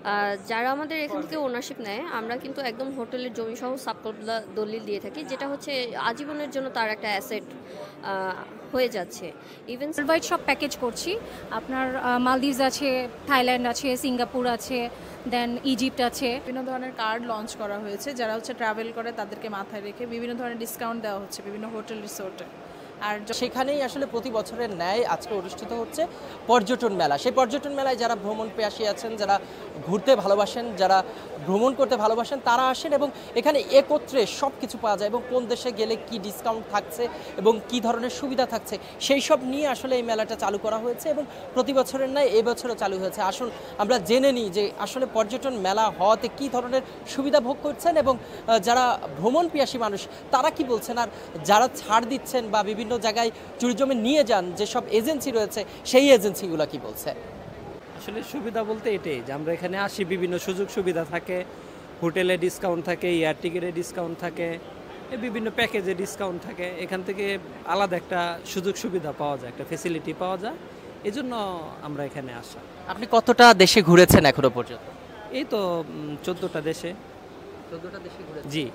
যারা আমাদের এখান থেকে ওনারশিপ নেয় আমরা কিন্তু একদম হোটেলের জমি সহ সাবকলগুলা দলিল দিয়ে থাকি, যেটা হচ্ছে আজীবনের জন্য তার একটা অ্যাসেট হয়ে যাচ্ছে। ইভেন ওয়ার্ল্ডওয়াইড সব প্যাকেজ করছি। আপনার মালদ্বীপস আছে, থাইল্যান্ড আছে, সিঙ্গাপুর আছে, দেন ইজিপ্ট আছে। বিভিন্ন ধরনের কার্ড লঞ্চ করা হয়েছে, যারা হচ্ছে ট্রাভেল করে তাদেরকে মাথায় রেখে বিভিন্ন ধরনের ডিসকাউন্ট দেওয়া হচ্ছে বিভিন্ন হোটেল রিসোর্টে। আর সেখানেই আসলে প্রতি বছরের ন্যায় আজকে অনুষ্ঠিত হচ্ছে পর্যটন মেলা। সেই পর্যটন মেলায় যারা ভ্রমণ পেয়াসী আছেন, যারা ঘুরতে ভালোবাসেন, যারা ভ্রমণ করতে ভালোবাসেন, তারা আসেন এবং এখানে একত্রে সব কিছু পাওয়া যায় এবং কোন দেশে গেলে কি ডিসকাউন্ট থাকছে এবং কি ধরনের সুবিধা থাকছে সেই সব নিয়ে আসলে এই মেলাটা চালু করা হয়েছে এবং প্রতি বছরের ন্যায় এবছরও চালু হয়েছে। আসুন আমরা জেনে নিই যে আসলে পর্যটন মেলা হওয়াতে কি ধরনের সুবিধা ভোগ করছেন এবং যারা ভ্রমণ পেয়াসী মানুষ তারা কি বলছেন, আর যারা ছাড় দিচ্ছেন বা বিভিন্ন জায়গায় ট্যুরিজমে নিয়ে যান যেসব এজেন্সি রয়েছে সেই এজেন্সিগুলো কি বলছে। আসলে সুবিধা বলতে এটাই যে আমরা এখানে আসি, বিভিন্ন সুযোগ সুবিধা থাকে, হোটেলে ডিসকাউন্ট থাকে, এয়ার টিকিটে ডিসকাউন্ট থাকে, বিভিন্ন প্যাকেজে ডিসকাউন্ট থাকে। এখান থেকে আলাদা একটা সুযোগ সুবিধা পাওয়া যায়, একটা ফেসিলিটি পাওয়া যায়, এজন্য আমরা এখানে আসা। আপনি কতটা দেশে ঘুরেছেন এখনো পর্যন্ত? এই তো 14টা দেশে। 14টা দেশে ঘুরেছেন? জি।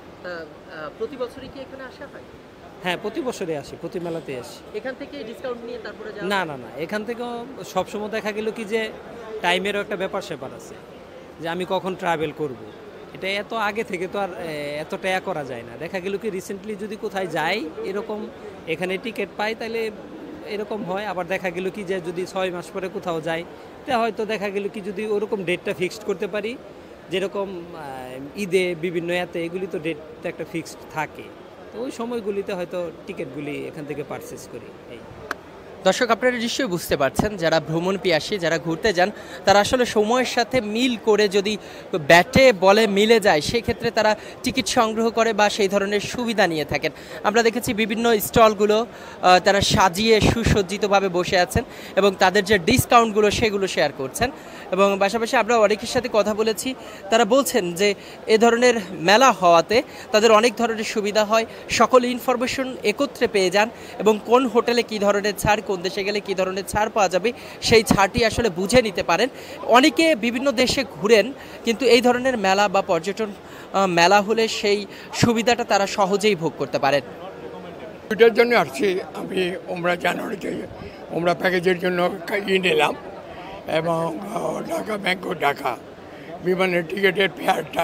প্রতি বছরই কি এখানে আসা হয়? হ্যাঁ, প্রতি বছরে আসি, প্রতি মেলাতে আসি। এখান থেকে ডিসকাউন্ট নিয়ে তারপরে না না না, এখান থেকেও সবসময় দেখা গেল কি যে টাইমেরও একটা ব্যাপার স্যাপার আছে, যে আমি কখন ট্রাভেল করব। এটা এত আগে থেকে তো আর এত টাকা করা যায় না। দেখা গেল কি রিসেন্টলি যদি কোথায় যাই এরকম এখানে টিকিট পাই তাহলে এরকম হয়। আবার দেখা গেল কি যে যদি 6 মাস পরে কোথাও যাই তা হয়তো দেখা গেল কি যদি ওরকম ডেটটা ফিক্সড করতে পারি, যেরকম ঈদে বিভিন্ন এগুলি তো ডেটটা একটা ফিক্সড থাকে, তো ওই সময়গুলিতে হয়তো টিকিটগুলি এখান থেকে পারচেস করি। এই দর্শক আপনারা নিশ্চয়ই বুঝতে পারছেন, যারা ভ্রমণ পিয়াসী, যারা ঘুরতে যান, তারা আসলে সময়ের সাথে মিল করে যদি ব্যাটে বলে মিলে যায় সেক্ষেত্রে তারা টিকিট সংগ্রহ করে বা সেই ধরনের সুবিধা নিয়ে থাকেন। আমরা দেখেছি বিভিন্ন স্টলগুলো তারা সাজিয়ে সুসজ্জিতভাবে বসে আছেন এবং তাদের যে ডিসকাউন্টগুলো সেগুলো শেয়ার করছেন এবং পাশাপাশি আমরা অনেকের সাথে কথা বলেছি, তারা বলছেন যে এ ধরনের মেলা হওয়াতে তাদের অনেক ধরনের সুবিধা হয়, সকল ইনফরমেশন একত্রে পেয়ে যান এবং কোন হোটেলে কী ধরনের ছাড়, কোন দেশে গেলে কী ধরনের ছাড় পাওয়া যাবে সেই ছাড়টি আসলে বুঝে নিতে পারেন। অনেকে বিভিন্ন দেশে ঘুরেন কিন্তু এই ধরনের মেলা বা পর্যটন মেলা হলে সেই সুবিধাটা তারা সহজেই ভোগ করতে পারেন। এটার জন্য আসছি আমি ওমরা জানুয়ারিতে ওমরা প্যাকেজের জন্য নিলাম এবং ঢাকা ব্যাংকক ঢাকা বিমানের টিকিটের ফেয়ারটা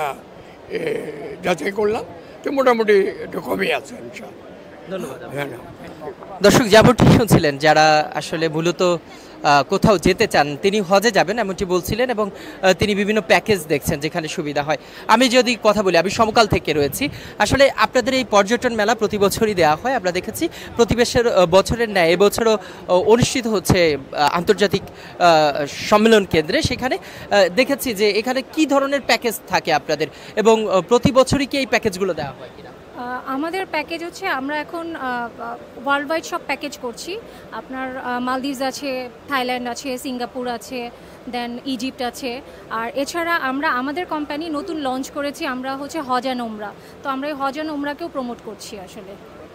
যাচাই করলাম, তো মোটামুটি একটু কমই আছে। ধন্যবাদ। দর্শক যেমনটি শুনছিলেন, যারা আসলে মূলত কোথাও যেতে চান, তিনি হজে যাবেন এমনটি বলছিলেন এবং তিনি বিভিন্ন প্যাকেজ দেখছেন যেখানে সুবিধা হয়। আমি যদি কথা বলি, আমি সমকাল থেকে রয়েছি। আসলে আপনাদের এই পর্যটন মেলা প্রতি বছরই দেওয়া হয়, আমরা দেখেছি প্রতি বছরের ন্যায় এবছরও অনুষ্ঠিত হচ্ছে আন্তর্জাতিক সম্মেলন কেন্দ্রে। সেখানে দেখেছি যে এখানে কি ধরনের প্যাকেজ থাকে আপনাদের এবং প্রতি বছরই কি এই প্যাকেজগুলো দেওয়া হয় কিনা? আমাদের প্যাকেজ হচ্ছে আমরা এখন ওয়ার্ল্ডওয়াইড সব প্যাকেজ করছি। আপনার মালদ্বীপস আছে, থাইল্যান্ড আছে, সিঙ্গাপুর আছে, দেন ইজিপ্ট আছে। আর এছাড়া আমরা আমাদের কোম্পানি নতুন লঞ্চ করেছি, আমরা হচ্ছে হজ অ্যান্ড ওমরা, তো আমরা এই হজ অ্যান্ড ওমরাকেও প্রমোট করছি। আসলে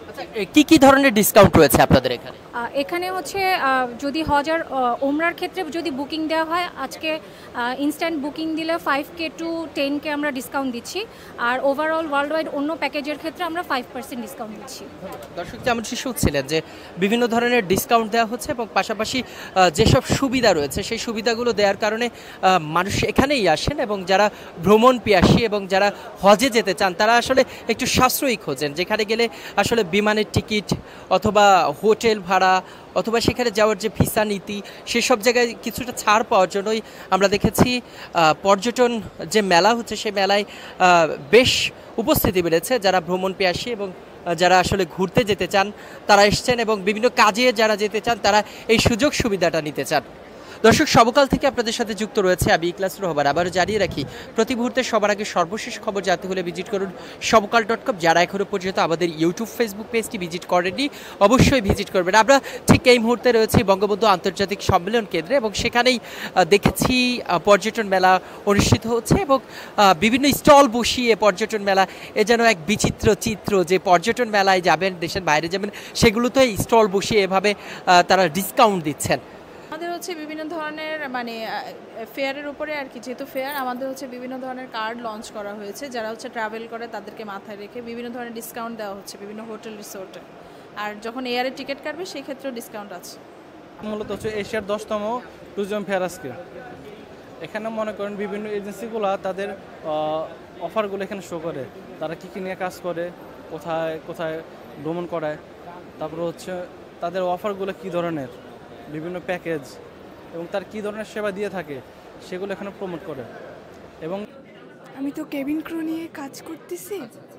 কি কি ধরনের ডিসকাউন্ট রয়েছে আপনাদের এখানে? এখানে হচ্ছে যদি হজ আর ওমরার ক্ষেত্রে যদি বুকিং দেওয়া হয়, আজকে ইনস্ট্যান্ট বুকিং দিলে 5K to 10K আমরা ডিসকাউন্ট দিচ্ছি। আর ওভারঅল ওয়ার্ল্ডওয়াইড অন্য প্যাকেজের ক্ষেত্রে আমরা 5% ডিসকাউন্ট দিচ্ছি। দর্শক যেমন শুনছিলেন যে বিভিন্ন ধরনের ডিসকাউন্ট দেওয়া হচ্ছে এবং পাশাপাশি যেসব সুবিধা রয়েছে সেই সুবিধাগুলো দেওয়ার কারণে মানুষ এখানেই আসেন এবং যারা ভ্রমণ পিয়াসী এবং যারা হজে যেতে চান তারা আসলে একটু সাশ্রয়ী খোঁজেন, যেখানে গেলে আসলে বিমানের টিকিট অথবা হোটেল ভাড়া অথবা সেখানে যাওয়ার যে ভিসা নীতি সেসব জায়গায় কিছুটা ছাড় পাওয়ার জন্যই আমরা দেখেছি পর্যটন যে মেলা হচ্ছে সেই মেলায় বেশ উপস্থিতি বেড়েছে। যারা ভ্রমণ পিয়াসী এবং যারা আসলে ঘুরতে যেতে চান তারা এসছেন এবং বিভিন্ন কাজে যারা যেতে চান তারা এই সুযোগ সুবিধাটা নিতে চান। দর্শক সমকাল থেকে আপনাদের সাথে যুক্ত রয়েছে আমি ইকলাস রহমান। আবারও জানিয়ে রাখি, প্রতি মুহূর্তে সবার আগে সর্বশেষ খবর জানতে হলে ভিজিট করুন সমকাল.com। যারা এখনও পর্যন্ত আমাদের ইউটিউব ফেসবুক পেজটি ভিজিট করেননি অবশ্যই ভিজিট করবেন। আমরা ঠিক এই মুহূর্তে রয়েছি বঙ্গবন্ধু আন্তর্জাতিক সম্মেলন কেন্দ্রে এবং সেখানেই দেখেছি পর্যটন মেলা অনুষ্ঠিত হচ্ছে এবং বিভিন্ন স্টল বসিয়ে পর্যটন মেলা এ যেন এক বিচিত্র চিত্র, যে পর্যটন মেলায় যাবেন, দেশের বাইরে যাবেন, সেগুলোতে স্টল বসিয়ে এভাবে তারা ডিসকাউন্ট দিচ্ছেন। আমাদের হচ্ছে বিভিন্ন ধরনের মানে ফেয়ারের উপরে আর কি, যেহেতু ফেয়ার আমাদের হচ্ছে বিভিন্ন ধরনের কার্ড লঞ্চ করা হয়েছে, যারা হচ্ছে ট্রাভেল করে তাদেরকে মাথায় রেখে বিভিন্ন ধরনের ডিসকাউন্ট দেওয়া হচ্ছে বিভিন্ন হোটেল রিসোর্টে। আর যখন এয়ারে টিকিট কাটবে সেই ক্ষেত্রেও ডিসকাউন্ট আছে। মূলত হচ্ছে এশিয়ার 10তম ট্যুরিজম ফেয়ার আজকে। এখানে মনে করেন বিভিন্ন এজেন্সিগুলো তাদের অফারগুলো এখানে শো করে, তারা কী কী নিয়ে কাজ করে, কোথায় কোথায় ভ্রমণ করায়, তারপরে হচ্ছে তাদের অফারগুলো কী ধরনের, বিভিন্ন প্যাকেজ এবং তার কী ধরনের সেবা দিয়ে থাকে সেগুলো এখানে প্রমোট করে। এবং আমি তো কেবিন ক্রু নিয়ে কাজ করতেছি,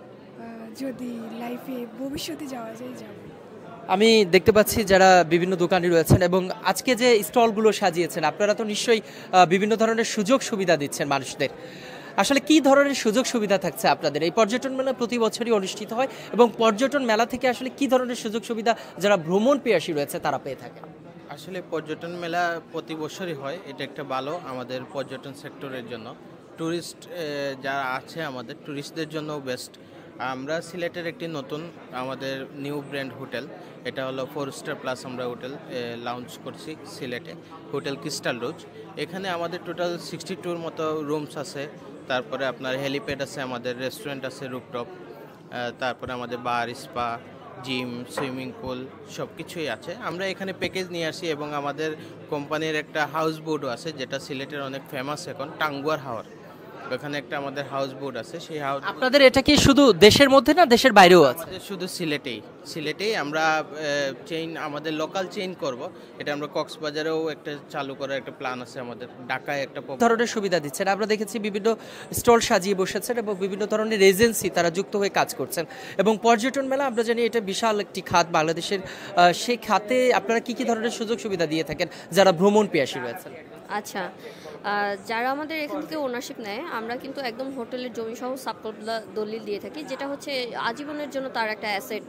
যদি লাইফে ভবিষ্যতে যাওয়া যায় যাব। আমি দেখতে পাচ্ছি যারা বিভিন্ন দোকানি রয়েছেন এবং আজকে যে স্টলগুলো সাজিয়েছেন আপনারা তো নিশ্চয়ই বিভিন্ন ধরনের সুযোগ সুবিধা দিচ্ছেন মানুষদের। আসলে কি ধরনের সুযোগ সুবিধা থাকছে আপনাদের? এই পর্যটন মেলা প্রতি বছরই অনুষ্ঠিত হয় এবং পর্যটন মেলা থেকে আসলে কি ধরনের সুযোগ সুবিধা যারা ভ্রমণ পিয়াসী রয়েছে তারা পেয়ে থাকে? আসলে পর্যটন মেলা প্রতি বছরই হয়, এটা একটা ভালো আমাদের পর্যটন সেক্টরের জন্য। ট্যুরিস্ট যারা আছে আমাদের ট্যুরিস্টদের জন্য বেস্ট। আমরা সিলেটের একটি নতুন আমাদের নিউ ব্র্যান্ড হোটেল, এটা হলো 4 স্টার প্লাস আমরা হোটেল লঞ্চ করছি সিলেটে, হোটেল ক্রিস্টাল রোজ। এখানে আমাদের টোটাল 62 মতো রুমস আছে, তারপরে আপনার হেলিপ্যাড আছে, আমাদের রেস্টুরেন্ট আছে রুফটপ, তারপরে আমাদের bar, spa, gym, swimming pool সব কিছুই আছে। আমরা এখানে প্যাকেজ নিয়ে আসি এবং আমাদের কোম্পানির একটা হাউস বোটও আছে, যেটা সিলেটের অনেক ফেমাস এখন, টাঙ্গুয়ার হাওর। ওখানে একটা আমাদের হাউস বোট আছে, সেই হাউস। আপনাদের এটা কি শুধু দেশের মধ্যে না দেশের বাইরেও আছে? শুধু সিলেটেই আমরা চেইন, আমাদের লোকাল চেইন করব। এটা আমরা কক্সবাজারেও একটা চালু করার একটা প্ল্যান আছে আমাদের, ঢাকায় একটা ধরনের সুবিধা দিচ্ছেন। আমরা দেখেছি বিভিন্ন স্টল সাজিয়ে বসেছেন এবং বিভিন্ন ধরনের এজেন্সি তারা যুক্ত হয়ে কাজ করছেন এবং পর্যটন মেলা আমরা জানি এটা বিশাল একটি খাত বাংলাদেশের। সেই খাতে আপনারা কি কি ধরনের সুযোগ সুবিধা দিয়ে থাকেন যারা ভ্রমণ পিয়াসী রয়েছেন? আচ্ছা, যারা আমাদের এখান থেকে ওনারশিপ নেয় আমরা কিন্তু একদম হোটেলের জমি সহ সাবকল দলিল দিয়ে থাকি, যেটা হচ্ছে আজীবনের জন্য তার একটা অ্যাসেট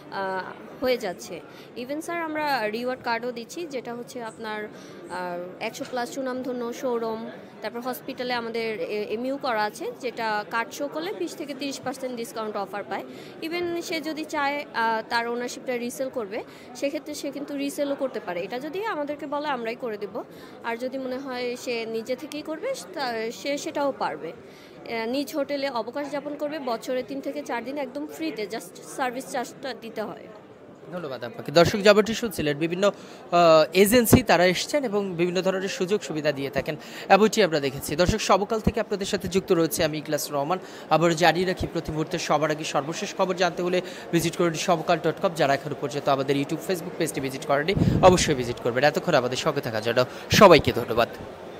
হয়ে যাচ্ছে। ইভেন স্যার আমরা রিওয়ার্ড কার্ডও দিচ্ছি, যেটা হচ্ছে আপনার 100+ সুনামধন্য শোরুম, তারপর হসপিটালে আমাদের এমইউ করা আছে, যেটা কার্ড শো করলে 20 থেকে 30% ডিসকাউন্ট অফার পায়। ইভেন সে যদি চায় তার ওনারশিপটা রিসেল করবে, সেক্ষেত্রে সে কিন্তু রিসেলও করতে পারে। এটা যদি আমাদেরকে বলে আমরাই করে দেব, আর যদি মনে হয় সে নিজে থেকেই করবে সে সেটাও পারবে। নিজ হোটেলে অবকাশ যাপন করবে, বছরে 3 থেকে 4 দিন একদম ফ্রিতে, জাস্ট সার্ভিস চার্জটা দিতে হয়। ধন্যবাদ আপনাকে। দর্শক যাবতীয় শুনছিলেন বিভিন্ন এজেন্সি তারা এসছেন এবং বিভিন্ন ধরনের সুযোগ সুবিধা দিয়ে থাকেন, এমনটি আমরা দেখেছি। দর্শক সবকাল থেকে আপনাদের সাথে যুক্ত রয়েছে আমি ইকলাস রহমান। আবার জানিয়ে রাখি প্রতি মুহূর্তে সবার আগে সর্বশেষ খবর জানতে হলে ভিজিট করুন সমকাল.com। যারা এখনো পর্যন্ত আমাদের ইউটিউব ফেসবুক পেজটি ভিজিট করেনি অবশ্যই ভিজিট করবেন। এতক্ষণ আমাদের সঙ্গে থাকার জন্য সবাইকে ধন্যবাদ।